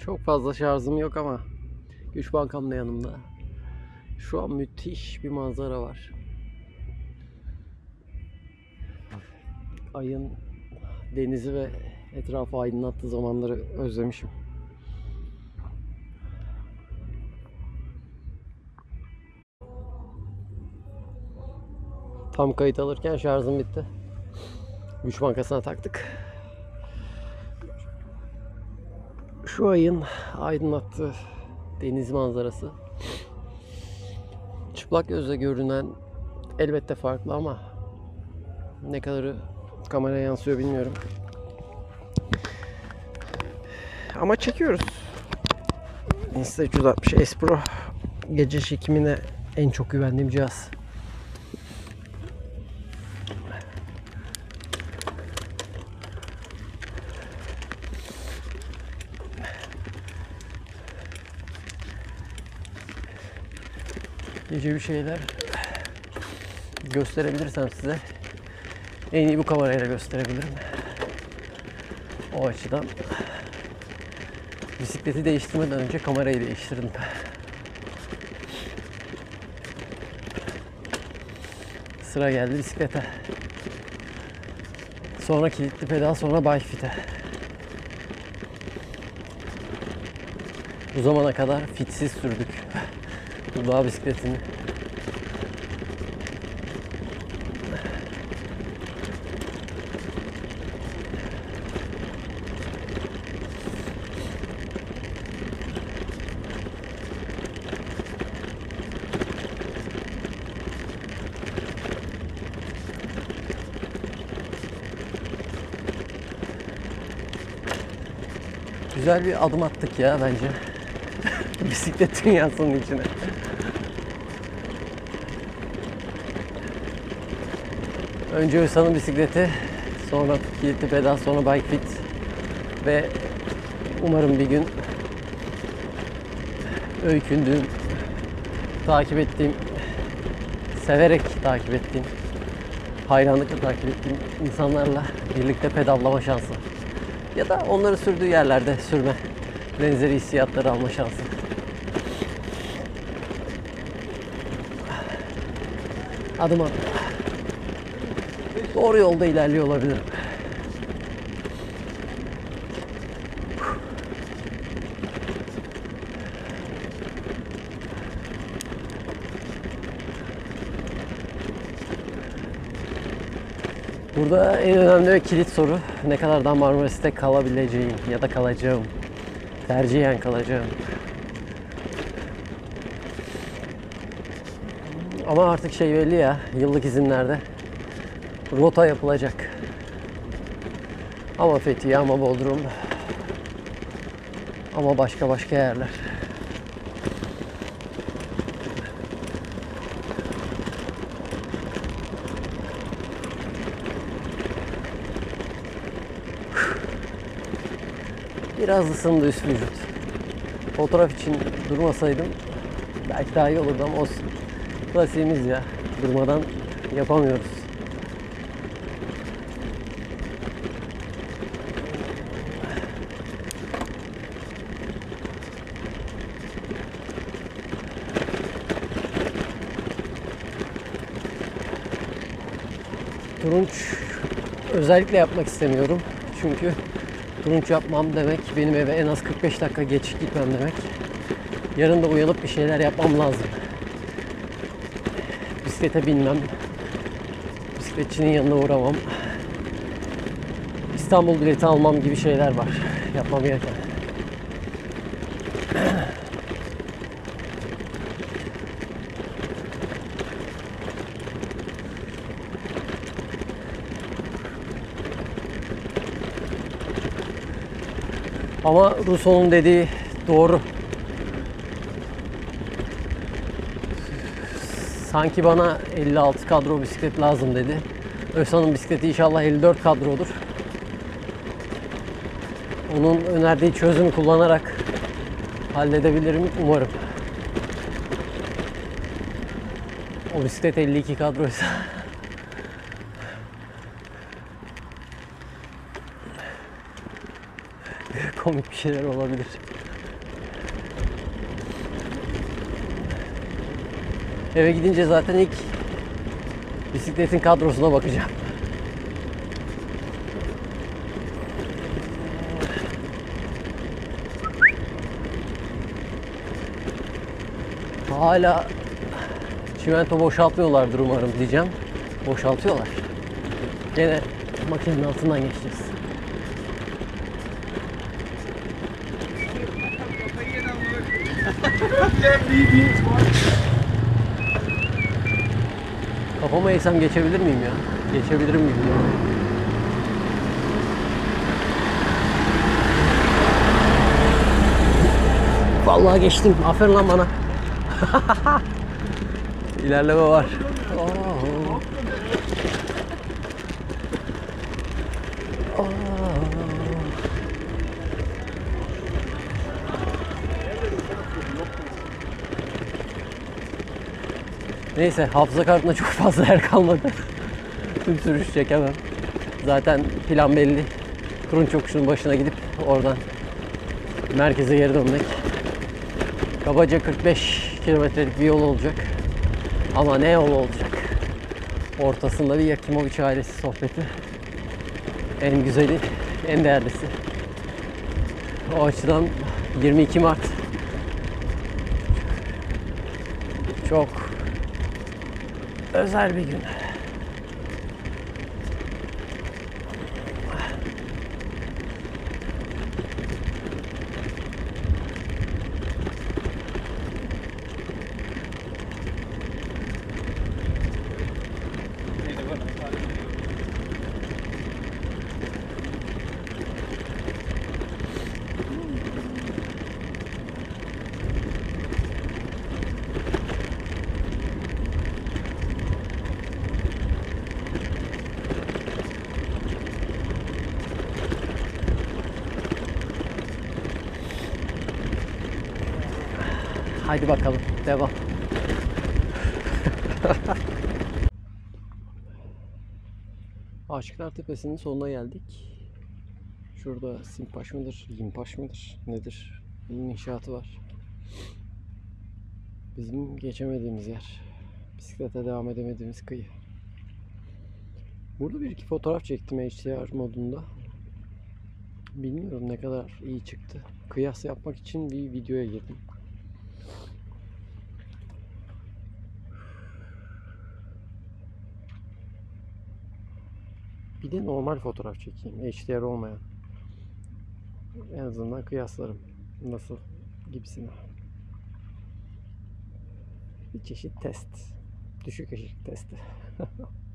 Çok fazla şarjım yok ama güç bankam da yanımda. Şu an müthiş bir manzara var. Ayın denizi ve etrafı aydınlattığı zamanları özlemişim. Tam kayıt alırken şarjım bitti. Güç bankasına taktık. Şu ayın aydınlattığı deniz manzarası çıplak gözle görünen elbette farklı ama ne kadarı kameraya yansıyor bilmiyorum. Ama çekiyoruz. Insta360 S Pro gece çekimine en çok güvendiğim cihaz. Gece bir şeyler gösterebilirsem size en iyi bu kamerayla gösterebilirim. O açıdan bisikleti değiştirmeden önce kamerayı değiştirdim. Sıra geldi bisiklete. Sonra kilitli pedal, sonra bike fit'e. Bu zamana kadar fitsiz sürdük bu dağ bisikletini. Güzel bir adım attık ya bence. Bisiklet dünyasının içine. Önce Özhan'ın bisikleti, sonra kilitli pedal, sonra bike fit ve umarım bir gün öykündüğüm, takip ettiğim, severek takip ettiğim, hayranlıkla takip ettiğim insanlarla birlikte pedallama şansı. Ya da onları sürdüğü yerlerde sürme, benzeri hissiyatları alma şansı. Adım adım. Doğru yolda ilerliyor olabilirim. Burada en önemli ve kilit soru ne kadar daha Marmaris'te kalabileceğim ya da kalacağım. Tercihen kalacağım. Ama artık şey belli ya, yıllık izinlerde rota yapılacak. Ama Fethiye, ama Bodrum, ama başka yerler. Biraz ısındı üst vücut. Fotoğraf için durmasaydım belki daha iyi olurdu ama olsun. Klasiğimiz ya. Durmadan yapamıyoruz. Turunç özellikle yapmak istemiyorum. Çünkü turunç yapmam demek benim eve en az 45 dakika geç gitmem demek. Yarın da uyanıp bir şeyler yapmam lazım. Bisiklete binmem. Bisikletçinin yanına uğramam. İstanbul bileti almam gibi şeyler var. Yapmam gereken. Ama Rousseau'nun dediği doğru. Sanki bana 56 kadro bisiklet lazım dedi. Özhan'ın bisikleti inşallah 54 kadrodur. Onun önerdiği çözümü kullanarak halledebilirim umarım. O bisiklet 52 kadroysa komik bir şeyler olabilir. Eve gidince zaten ilk bisikletin kadrosuna bakacağım. Hala çimento boşaltmıyorlardır umarım diyeceğim. Boşaltıyorlar. Gene makinenin altından geçeceğiz. Kafama eğsem geçebilir miyim ya? Geçebilirim gibi. Vallahi geçtim. Aferin lan bana. İlerleme var. Neyse, hafıza kartında çok fazla yer kalmadı. Tüm sürüş çekemem. Zaten plan belli. Turunç yokuşunun başına gidip oradan merkeze geri dönmek. Kabaca 45 kilometrelik bir yol olacak. Ama ne yol olacak? Ortasında bir Yakimovic ailesi sohbeti. En güzeli, en değerlisi. O açıdan 22 Mart çok özel bir gün. Haydi bakalım, devam. Aşıklar Tepesi'nin sonuna geldik. Şurada Simpaş mıdır, Yimpaş mıdır, nedir? Bunun inşaatı var. Bizim geçemediğimiz yer. Bisiklete devam edemediğimiz kıyı. Burada bir iki fotoğraf çektim HDR modunda. Bilmiyorum ne kadar iyi çıktı. Kıyas yapmak için bir videoya girdim. Bir de normal fotoğraf çekeyim. HDR olmayan. En azından kıyaslarım. Nasıl gibisine. Bir çeşit test. Düşük ışık testi.